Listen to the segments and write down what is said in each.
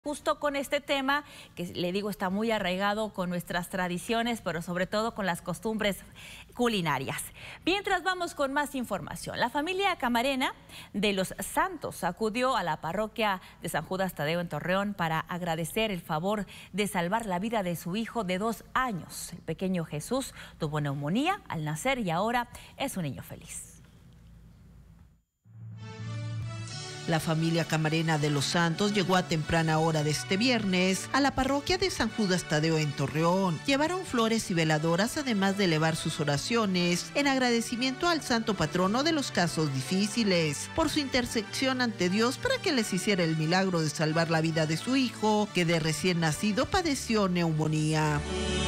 Justo con este tema, que le digo está muy arraigado con nuestras tradiciones, pero sobre todo con las costumbres culinarias. Mientras vamos con más información, la familia Camarena de Los Santos acudió a la parroquia de San Judas Tadeo en Torreón para agradecer el favor de salvar la vida de su hijo de 2 años. El pequeño Jesús tuvo neumonía al nacer y ahora es un niño feliz. La familia Camarena de Los Santos llegó a temprana hora de este viernes a la parroquia de San Judas Tadeo en Torreón. Llevaron flores y veladoras, además de elevar sus oraciones en agradecimiento al santo patrono de los casos difíciles por su intercesión ante Dios para que les hiciera el milagro de salvar la vida de su hijo, que de recién nacido padeció neumonía.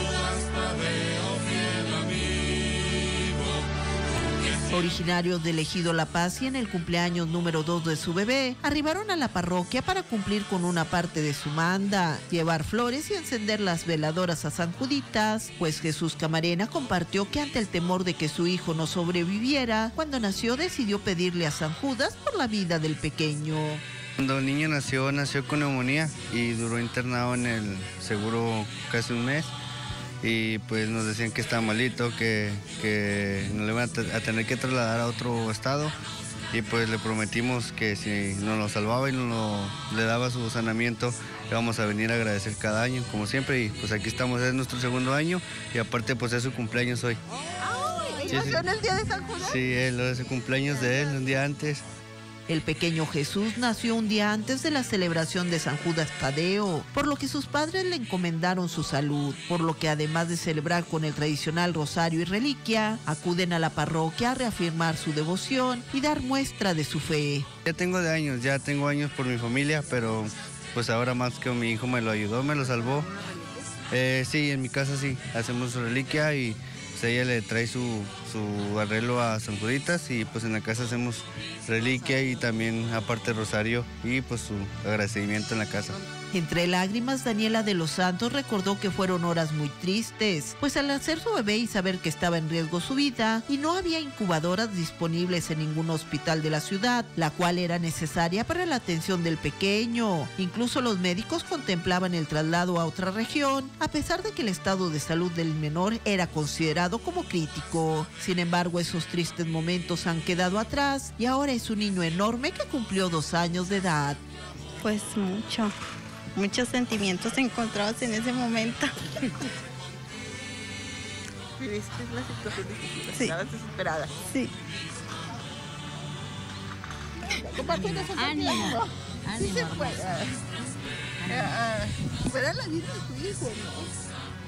Originarios del ejido La Paz y en el cumpleaños número 2 de su bebé, arribaron a la parroquia para cumplir con una parte de su manda, llevar flores y encender las veladoras a San Juditas, pues Jesús Camarena compartió que ante el temor de que su hijo no sobreviviera, cuando nació decidió pedirle a San Judas por la vida del pequeño. Cuando el niño nació con neumonía y duró internado en el seguro casi un mes. Y pues nos decían que estaba malito, que nos le iban a tener que trasladar a otro estado. Y pues le prometimos que si nos lo salvaba y le daba su sanamiento, le vamos a venir a agradecer cada año, como siempre. Y pues aquí estamos, es nuestro 2.º año y aparte pues es su cumpleaños hoy. ¡Ay! ¿Nació en el día de San Judas? Sí, es el cumpleaños de él, un día antes. El pequeño Jesús nació un día antes de la celebración de San Judas Tadeo, por lo que sus padres le encomendaron su salud, por lo que además de celebrar con el tradicional rosario y reliquia, acuden a la parroquia a reafirmar su devoción y dar muestra de su fe. Ya tengo años por mi familia, pero pues ahora más que mi hijo me lo ayudó, me lo salvó. Sí, en mi casa sí, hacemos su reliquia y pues ella le trae su arreglo a San Juditas y pues en la casa hacemos reliquia y también aparte rosario y pues su agradecimiento en la casa. Entre lágrimas, Daniela de Los Santos recordó que fueron horas muy tristes, pues al nacer su bebé y saber que estaba en riesgo su vida y no había incubadoras disponibles en ningún hospital de la ciudad, la cual era necesaria para la atención del pequeño. Incluso los médicos contemplaban el traslado a otra región, a pesar de que el estado de salud del menor era considerado como crítico. Sin embargo, esos tristes momentos han quedado atrás y ahora es un niño enorme que cumplió 2 años de edad. Pues muchos sentimientos encontrados en ese momento. ¿Viste la situación difícil? Sí. Estabas desesperada. Sí. Ánimo. Sí se puede. Fuera la vida de tu hijo, ¿no?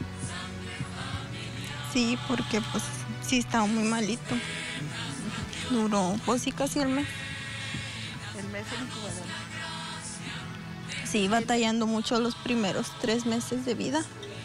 Sí, porque pues sí estaba muy malito. Duró pues sí casi el mes. El mes en incubadora. Sí, batallando mucho los primeros 3 meses de vida.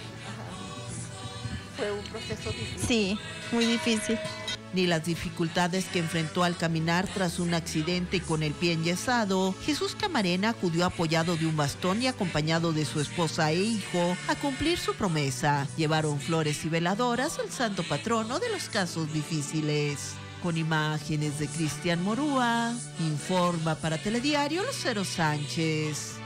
Fue un proceso difícil. Sí, muy difícil. Ni las dificultades que enfrentó al caminar tras un accidente y con el pie enyesado, Jesús Camarena acudió apoyado de un bastón y acompañado de su esposa e hijo a cumplir su promesa. Llevaron flores y veladoras al santo patrono de los casos difíciles. Con imágenes de Cristian Morúa, informa para Telediario Lucero Sánchez.